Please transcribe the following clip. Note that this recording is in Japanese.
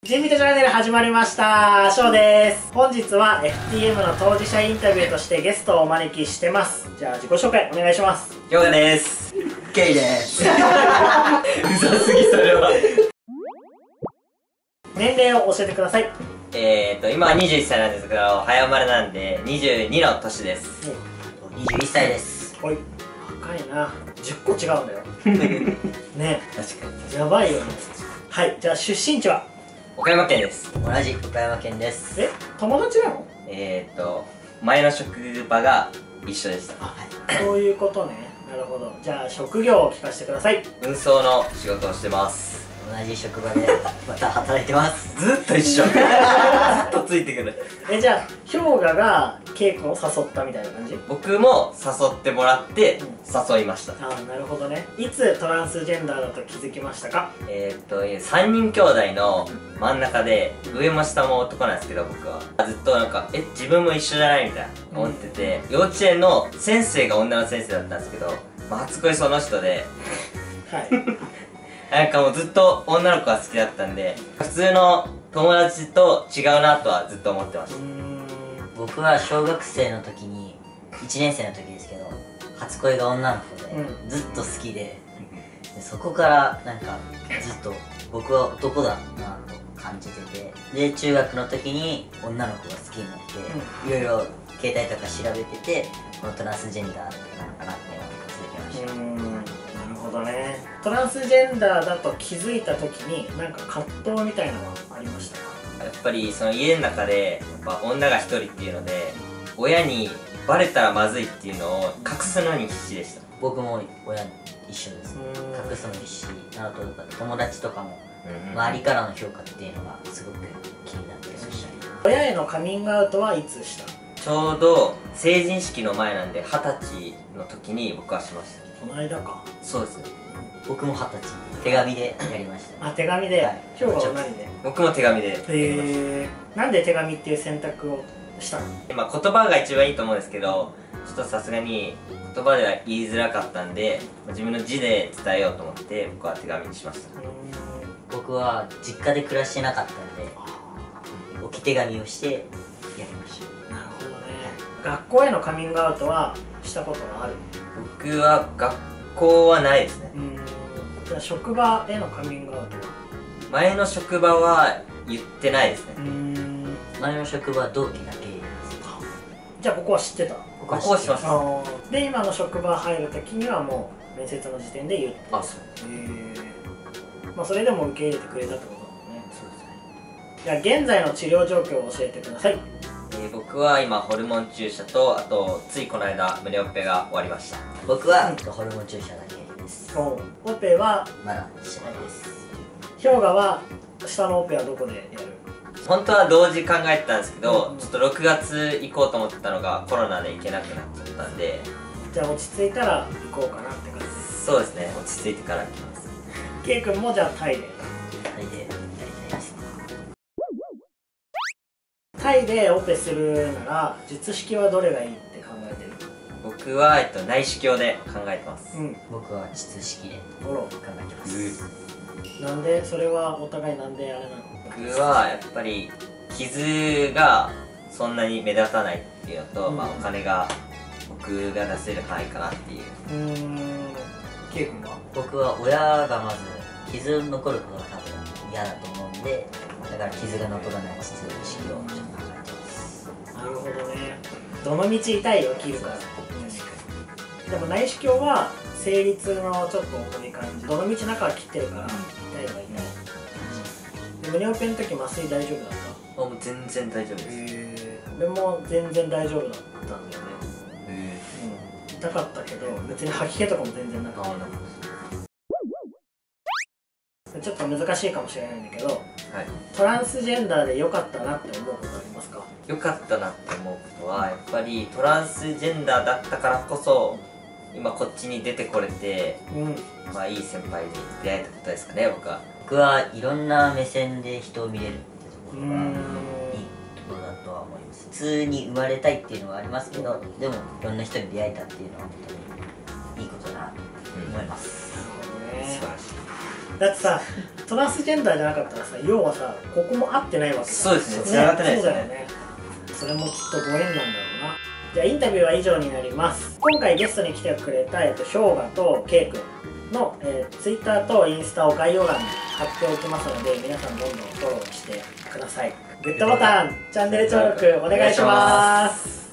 人ビトチャンネル始まりました。ショウです。本日は FTM の当事者インタビューとしてゲストをお招きしてます。じゃあ自己紹介お願いします。 ヨガです。 ケイです。 うざすぎそれは。 年齢を教えてください。 今は21歳なんですけど、早生まれなんで22の年です。 21歳です。 おい、若いな。10個違うんだよ。ね、 確かに。 やばいよね。はい、じゃあ出身地は岡山県です。 同じ岡山県です。 友達なの？ 前の職場が一緒でした。 あ、そういうことね。なるほど。じゃあ職業を聞かせてください。 運送の仕事をしてます。 同じ職場でまた働いてます。 ずっと一緒。ずっとついてくる。 じゃあ氷河がケイ君を誘ったみたいな感じ？ 僕も誘ってもらって誘いました。 ああ、なるほどね。いつトランスジェンダーだと気づきましたか ？3人兄弟の真ん中で、上も下も男なんですけど、僕はずっとなんか自分も一緒じゃないみたいな思ってて、幼稚園の先生が女の先生だったんですけど、初恋その人ではいなんかもうずっと女の子が好きだったんで、普通の友達と違うなとはずっと思ってました。 僕は小学生の時に1年生の時ですけど、初恋が女の子で、ずっと好きで、そこからなんかずっと僕は男だなと感じてて、で中学の時に女の子が好きになって、いろいろ携帯とか調べてて、このトランスジェンダーなのかなっていうのが気づきました。 なるほどね。トランスジェンダーだと気づいた時になんか葛藤みたいなのはありましたか？ やっぱりその家の中でやっぱ女が一人っていうので、親にバレたらまずいっていうのを隠すのに必死でした。 僕も親に一緒です。隠すの必死。あと友達とかも周りからの評価っていうのがすごく気になってましたね。 親へのカミングアウトはいつした？ ちょうど成人式の前なんで、20歳の時に僕はしました。 この間か。 そうですね。 僕も20歳、手紙でやりました。 あ、手紙で。今日は何で？ 僕も手紙でやりました。 なんで手紙っていう選択をしたの？ 言葉が一番いいと思うんですけど、ちょっとさすがに言葉では言いづらかったんで、自分の字で伝えようと思って僕は手紙にしました。 僕は実家で暮らしてなかったんで、置き手紙をしてやりました。 なるほどね。学校へのカミングアウトはしたことがある？ 僕は学校はないですね。 じゃあ職場へのカミングアウトは？ 前の職場は言ってないですね。 前の職場は同期だけですか？ じゃあここは知ってた？ ここはします。 で今の職場入る時にはもう面接の時点で言って。 あ、そう。 まあそれでも受け入れてくれたってことだもんね。そうですね。じゃあ現在の治療状況を教えてください。 僕は今ホルモン注射と、あとついこの間胸オペが終わりました。 僕はホルモン注射だけです。 オペはまだしてないです。 氷河は下のオペはどこでやる？ 本当は同時考えてたんですけど、ちょっと6月行こうと思ってたのがコロナで行けなくなっちゃったんで、 じゃあ落ち着いたら行こうかなって感じです。 そうですね、落ち着いてから行きます。 ケイ君もじゃあタイで？ タイでやりたいです。 タイでオペするなら術式はどれがいいって考えてる？ 僕は、内視鏡で考えてます。 僕は術式で考えてます。 なんでそれはお互いなんであれなの？ 僕はやっぱり傷がそんなに目立たないっていうのと、お金が僕が出せる範囲かなっていう。 ケイ君は？ 僕は親がまず傷残ることが多分嫌だと思うんで、だから傷が残らない術式を考えてます。 なるほどね。どの道痛いよ、切るから。でも内視鏡は生理痛のちょっと重い感じ。どの道中は切ってるから痛いはいない。で胸オペの時麻酔大丈夫だった？ もう全然大丈夫です。 俺も全然大丈夫だったんだよね。痛かったけど別に吐き気とかも全然なかった。ちょっと難しいかもしれないんだけど、トランスジェンダーで良かったなって思うことありますか？ 良かったなって思うことは、やっぱりトランスジェンダーだったからこそ今こっちに出てこれて、いい先輩に出会えたことですかね。僕はいろんな目線で人を見れるってところがいいところだとは思います。普通に生まれたいっていうのはありますけど、でもいろんな人に出会えたっていうのは本当にいいことだなと思います。 素晴らしい。 だってさトランスジェンダーじゃなかったらさ要はさここも合ってないわけだ。 そうですね、繋がってないですよね。 そうだよね。それもきっとご縁なんだろうな。じゃあインタビューは以上になります。今回ゲストに来てくれた氷河とケイ君の、Twitter とインスタを概要欄に貼っておきますので、皆さんどんどんフォローしてください。グッドボタン、チャンネル登録お願いします。